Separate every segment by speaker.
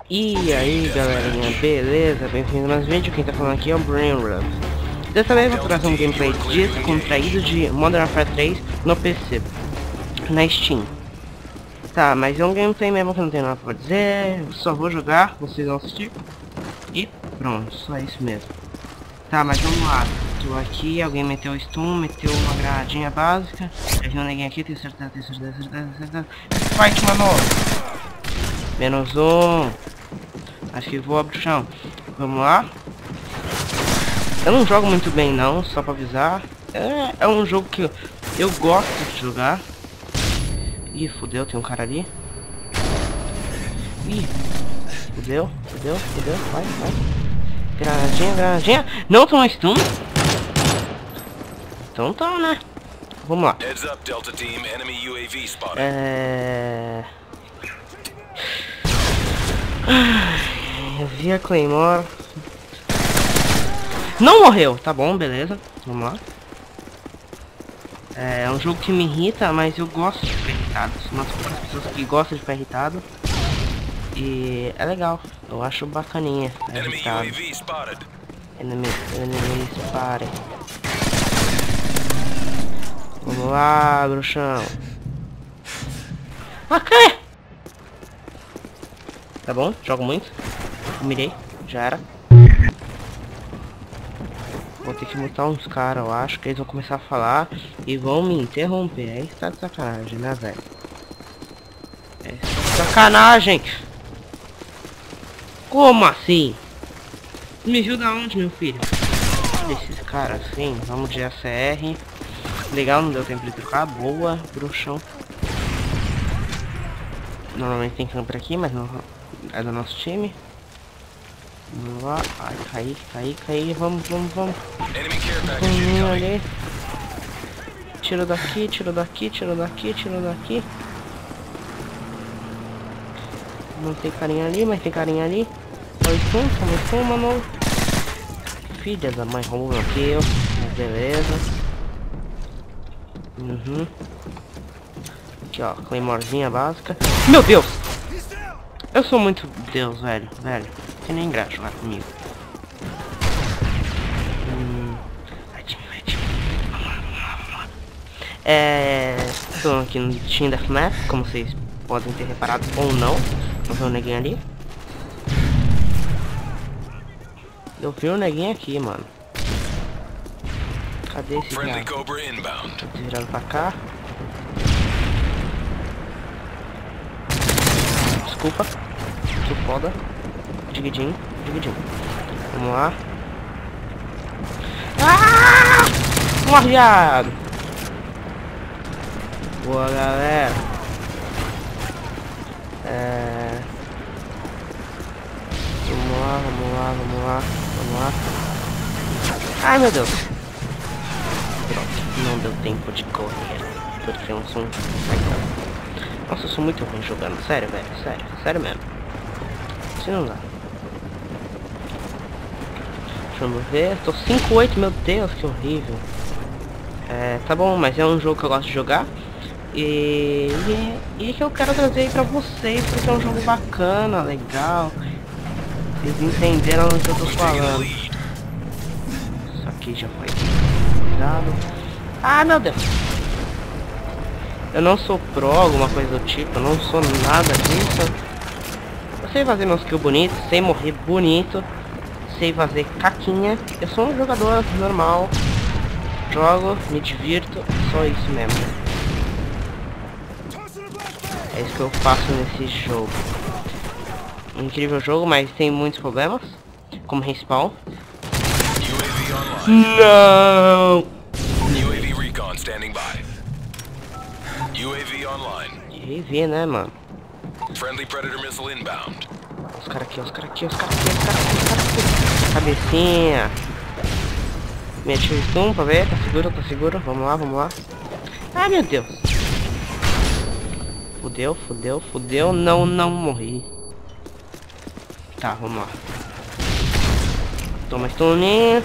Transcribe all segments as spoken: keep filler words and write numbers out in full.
Speaker 1: E aí galerinha, beleza? Bem-vindo a mais um vídeo. Quem tá falando aqui é o Brain Ruff. Dessa vez eu vou trazer um gameplay descontraído de Modern Warfare três no P C, na Steam. Tá, mas é um gameplay mesmo que eu não tenho nada pra dizer. Eu só vou jogar, vocês vão assistir. E pronto, só isso mesmo. Tá, mas vamos lá. Tô aqui, alguém meteu o stun, meteu uma granadinha básica. Já viu um neguinho aqui, tenho certeza, tenho certeza, tenho certeza, tenho certeza. Fight, mano! Menos um. Acho que voa pro chão. Vamos lá. Eu não jogo muito bem não, só pra avisar. É, é um jogo que eu, eu gosto de jogar. Ih, fudeu, tem um cara ali. Ih, fudeu, fudeu, fudeu, vai, vai. Granadinha, granadinha. Não toma stun? Então tá, né? Vamos lá. É... Eu vi a Claymore. Não morreu, tá bom, beleza. Vamos lá. É um jogo que me irrita, mas eu gosto de ficar irritado. Sou uma das poucas pessoas que gostam de ficar irritado. E é legal, eu acho bacaninha. É irritado. Enemy, enemy spotted. Vamos lá, bruxão. Ok! Tá bom, jogo muito. Mirei, já era. Vou ter que mutar uns caras, eu acho que eles vão começar a falar e vão me interromper. Aí está de sacanagem, né, velho? É sacanagem! Como assim? Me ajuda onde, meu filho? Olha esses caras assim, vamos de A C R. Legal, não deu tempo de trocar. Boa, bruxão. Normalmente tem camper aqui, mas não é do nosso time. Vamos lá. Ai, caí, caí, caí. Vamos, vamos, vamos. Um ali. Tiro daqui, tiro daqui, tiro daqui, tiro daqui. Não tem carinha ali, mas tem carinha ali. Foi um, foi um, mano. Filha da mãe, roubou meu kill. Beleza. Uhum. Aqui, ó, Claymorezinha básica. Meu Deus! Eu sou muito Deus, velho, velho. Tem nem graça jogar comigo. Hum. Vai, time, vai, time. Vamos lá, vamos lá, vamos lá. É... Estou aqui no Team Deathmatch, como vocês podem ter reparado ou não. Eu vi um neguinho ali. Eu vi um neguinho aqui, mano. Cadê esse cara? Tô virando pra cá. Desculpa. Que foda. Dividinho, dividinho. Vamos lá. Ah! Morreado. Boa, galera. É... Vamos lá, vamos lá, vamos lá, vamos lá. Ai, meu Deus. Pronto, não deu tempo de correr. Porque eu sou um... Nossa, eu sou muito ruim jogando. Sério, velho, sério, sério mesmo. Se não dá. Deixa eu ver. Tô cinco oito, meu Deus, que horrível. É, tá bom, mas é um jogo que eu gosto de jogar. E, e, e que eu quero trazer aí pra vocês, porque é um jogo bacana, legal. Vocês entenderam o que eu tô falando. Isso aqui já foi cuidado. Ah, meu Deus. Eu não sou pro, alguma coisa do tipo, eu não sou nada disso. Eu sei fazer meus kills bonitos, sei morrer bonito, sei fazer caquinha. Eu sou um jogador normal, jogo, me divirto, só isso mesmo. É isso que eu faço nesse jogo. Incrível jogo, mas tem muitos problemas, como respawn. Não!
Speaker 2: U A V recon standing by. U A V online.
Speaker 1: U A V, né, mano?
Speaker 2: Friendly Predator missile inbound.
Speaker 1: Os caras aqui, os caras aqui, os caras aqui, os caras aqui, os caras aqui. Cabecinha. Meti o stun pra ver, tá seguro, tá seguro. Vamos lá, vamos lá. Ai, meu Deus. Fudeu, fudeu, fudeu. Não, não morri. Tá, vamos lá. Toma stuninho.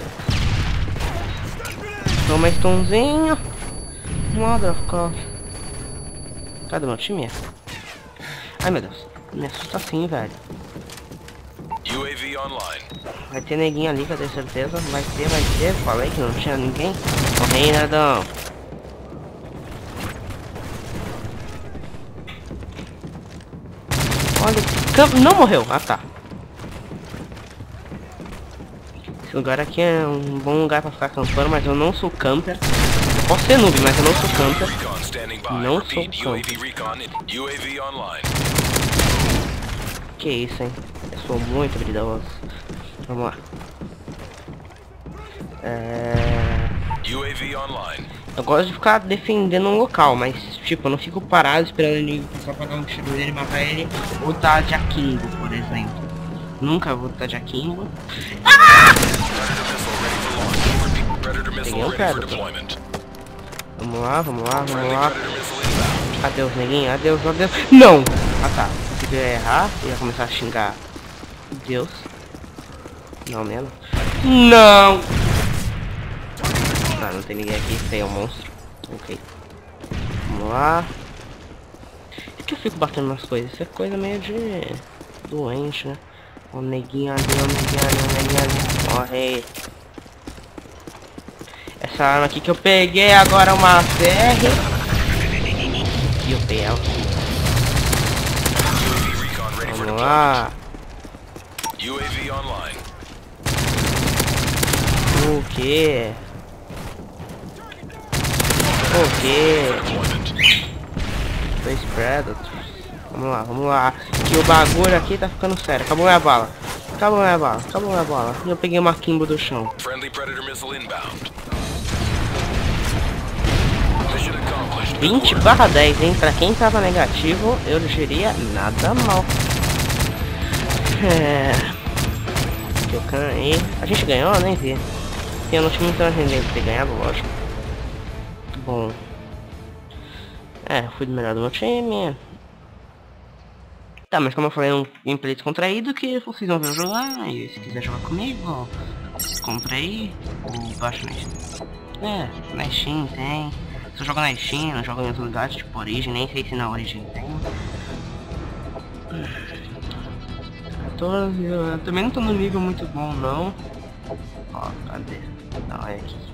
Speaker 1: Toma stunzinho. Motherfucker. Cadê meu time? Ai, meu Deus. Me assusta assim, velho.
Speaker 2: U A V online.
Speaker 1: Vai ter neguinho ali, que eu tenho certeza. Vai ter, vai ter. Falei que não tinha ninguém. Corre aí, Nadão. Olha, campo. Não morreu. Ah, tá. Esse lugar aqui é um bom lugar pra ficar campando, mas eu não sou camper. Eu posso ser noob, mas eu não sou camper. Não sou camper. Que isso, hein? Eu sou muito habilidoso. Vamos lá. É... Eu gosto de ficar defendendo um local, mas tipo, eu não fico parado esperando ele só pra dar um tiro nele, matar ele, ou tá de Akimbo, por exemplo. Nunca vou estar de Akimbo. Ah! Peguei um Predator. Vamos lá, vamos lá, vamos lá. Adeus, neguinho, adeus, adeus. Não! Ah tá, se eu errar, eu ia começar a xingar Deus. Não mesmo. Não! Ah, não tem ninguém aqui, esse aí é um monstro. Ok. Vamos lá. Por que eu fico batendo nas coisas? Isso é coisa meio de doente, né? O neguinho ali, o neguinho ali, o neguinho ali. Morre. Essa arma aqui que eu peguei agora é uma C R. E o P L. Vamos lá. O que? O que? Dois Predators. Vamos lá, vamos lá. Que o bagulho aqui tá ficando sério. Acabou minha bala. Acabou minha bala. Acabou minha bala. E eu peguei uma Kimbo do chão. vinte barra dez, hein? Pra quem tava negativo, eu diria nada mal. É... Eu ganhei. A gente ganhou, eu nem vi. Eu não tinha muita tendência de ter ganhado, lógico. Bom. É, fui do melhor do meu time. Tá, mas como eu falei, é um gameplay descontraído que vocês vão ver eu jogar. E se quiser jogar comigo, compra aí. Ou baixa na Steam. É, na Steam tem. Se eu jogo na Steam, não jogo em outros lugares, tipo Origin, nem sei se na Origin tem. quatorze, eu também não tô no nível muito bom não. Ó, cadê? Não, é aqui.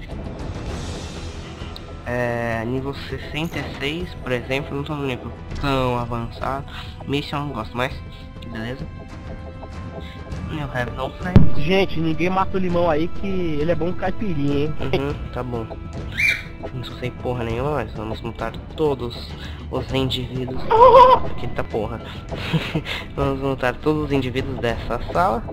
Speaker 1: É, nível sessenta e seis, por exemplo, não tô no nível tão avançado. Mission eu não gosto mais, beleza? Eu have no friends.
Speaker 3: Gente, ninguém mata o limão aí que ele é bom caipirinha, hein?
Speaker 1: Uhum, tá bom. Não sei porra nenhuma, mas vamos montar todos os indivíduos. Aqui tá porra. Vamos montar todos os indivíduos dessa sala.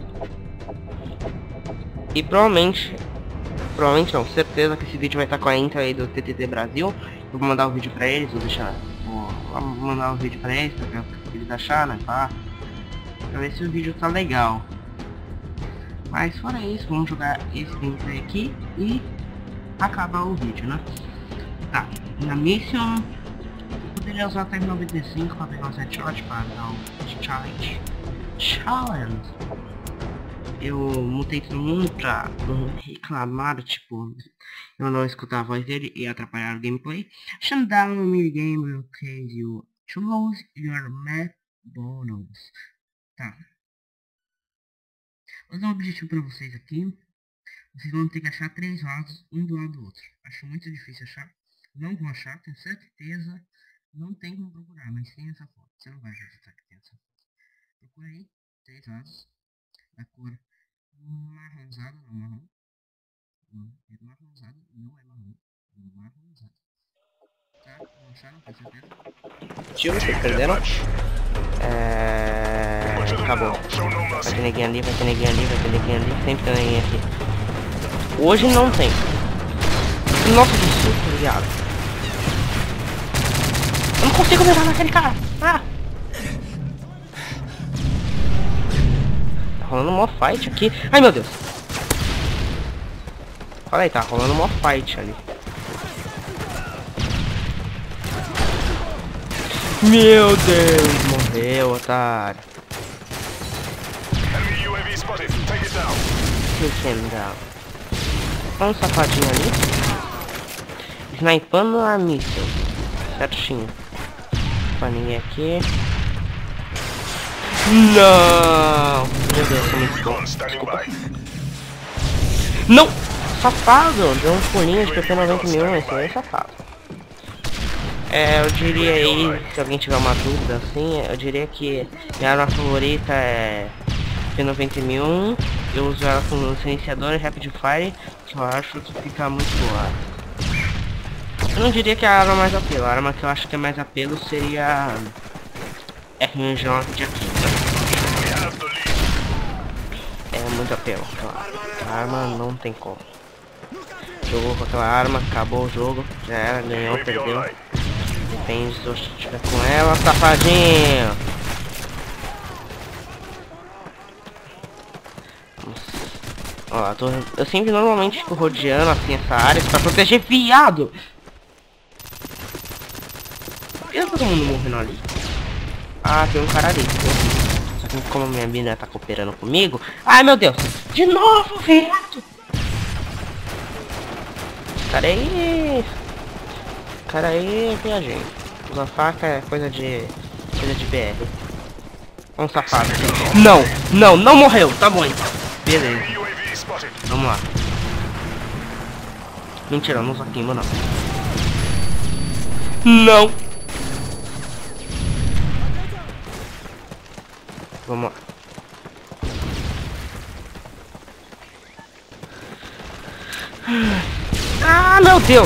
Speaker 1: E provavelmente, provavelmente não, certeza que esse vídeo vai estar com a intro aí do T T T Brasil. Eu vou mandar o vídeo pra eles, vou deixar. Vou mandar o vídeo pra eles, pra ver o que eles acharam, né? Pá. Pra ver se o vídeo tá legal. Mas fora isso, vamos jogar esse gameplay aqui e acabar o vídeo, né? Tá, na mission eu poderia usar até noventa e cinco para pegar um headshot para dar um challenge. Challenge! Eu mutei todo mundo pra reclamar, tipo, eu não escutar a voz dele e atrapalhar o gameplay. Shut down the minigame will cause you to lose your map bonus. Tá. Vou dar um objetivo pra vocês aqui. Vocês vão ter que achar três vasos, um do lado do outro. Acho muito difícil achar. Não vou achar, tenho certeza. Não tem como procurar, mas tem essa foto. Você não vai acreditar que tem essa foto. Procura aí, três vasos. Da cor marronzada, não marrom. Não, é marronzada, não é marrom. Marronzada. Tá? Não acharam, com certeza? Tio, vocês perderam? É... Acabou. Vai ter neguinho ali, vai ter neguinho ali, vai ter neguinho ali. Sempre tem neguinho aqui. Hoje não tem. Nossa, que susto, viado. Eu não consigo mirar naquele cara. Ah! Tá rolando mó fight aqui. Ai, meu Deus. Olha aí, tá rolando mó fight ali. Meu Deus, morreu, otário. Que down. Olha um safadinho ali. Snipando a míssil. Certinho. Pra ninguém aqui. Não! Meu Deus, eu me estou. Desculpa. Não! Safado! Deu um pulinho de P P noventa e um, esse aí é safado. É, eu diria aí, se alguém tiver uma dúvida assim, eu diria que minha arma favorita é P noventa e um. Eu uso ela com silenciador e Rapid Fire, que eu acho que fica muito boa. Eu não diria que é a arma mais apelo, a arma que eu acho que é mais apelo seria R um G de aqui. É muito apelo, claro. A arma não tem como. Jogou com aquela arma, acabou o jogo, já era, ganhou, perdeu. Depende se eu estiver com ela, safadinho. Ó, tô, eu sempre normalmente fico rodeando assim essa área pra proteger viado. E todo mundo morrendo ali. Ah, tem um cara ali. Só que como minha mina tá cooperando comigo. Ai meu Deus! De novo, viado! Cara aí. Cara aí, viajei. Usar faca é coisa de. coisa de B R. Um safado. Não, não, não morreu. Tá bom então. Beleza. Vamos lá. Mentira, não usa queima não. Não. Vamos lá. Ah, meu Deus.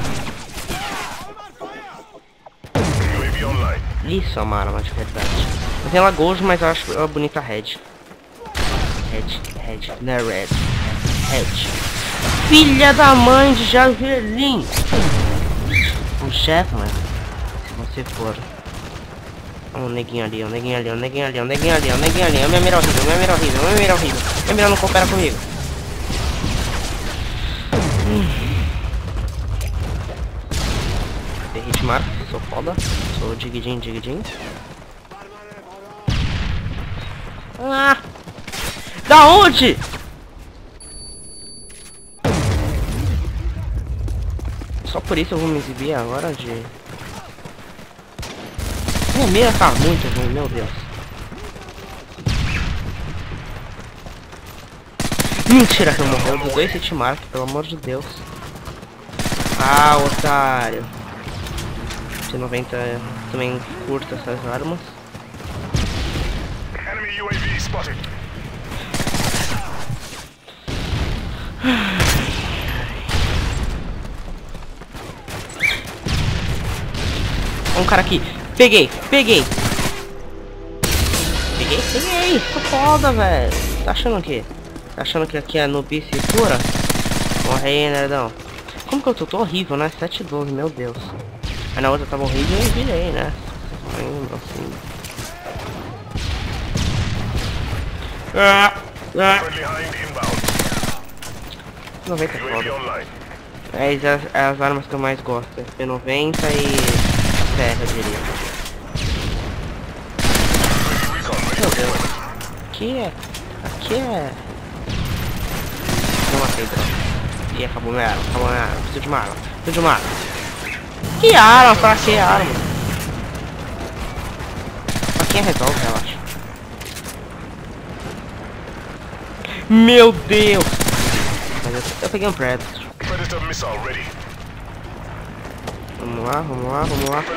Speaker 1: Isso é uma arma de verdade. Eu tenho ela gold, mas eu acho ela bonita red. Red, red, não é red. Red. Filha da mãe de Javelin. Um chefe, mano. Se você for. Um neguinho ali, um neguinho ali, um neguinho ali, um neguinho ali, um neguinho ali. Minha mira horrível, minha mira horrível, minha mira horrível. Minha mira não coopera comigo. Hum. Tem hitmark, sou foda. Sou digidin, digidin. Ah! Da onde? Só por isso eu vou me exibir agora de... Minha mira tá muito ruim, meu Deus. Mentira que eu morri, eu dou dois hitmark, pelo amor de Deus. Ah, otário. P noventa também curta essas armas.
Speaker 2: Enemy U A V spotted.
Speaker 1: Um cara aqui. Peguei, peguei. Peguei, peguei. Tô foda, velho. Tá achando que? Tá achando que aqui é nubice pura? Morre aí, nerdão. Como que eu tô? Tô horrível, né? sete doze, meu Deus. Aí na outra tava horrível e eu virei, né? Assim. Ah, ah. noventa é foda. É as, as armas que eu mais gosto. P noventa e terra, eu diria. Meu Deus. Aqui é... Aqui é... Não matei, droga. Ih, acabou minha arma, acabou minha arma. Preciso de uma arma. Preciso de uma arma. Que arma? Pra que arma? Pra quem resolve, relaxa. Meu Deus! Mas eu, eu peguei um Predator. Vamos lá, vamos lá, vamos lá.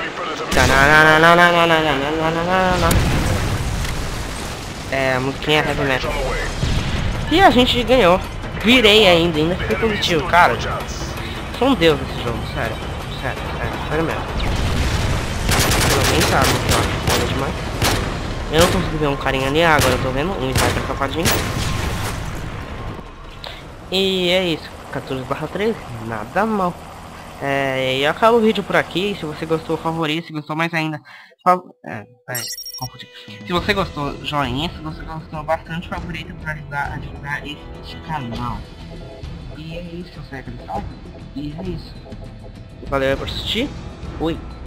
Speaker 1: É, a musiquinha é heavy metal. E a gente ganhou. Virei ainda, ainda fiquei positivo, cara. Sou um deus nesse jogo, sério. Sério, sério, sério mesmo. Eu nem sabe, eu acho foda demais. Eu não consegui ver um carinha ali, agora eu tô vendo um sniper safadinho. E é isso, quatorze barra treze, nada mal. É, e eu acabo o vídeo por aqui. Se você gostou, favorito. Se gostou mais ainda, fav é, é, confundi. Se você gostou, joinha. Se você gostou, bastante favorito para ajudar a divulgar este canal. E é isso, segue, tá? E é isso. Valeu por assistir. Fui.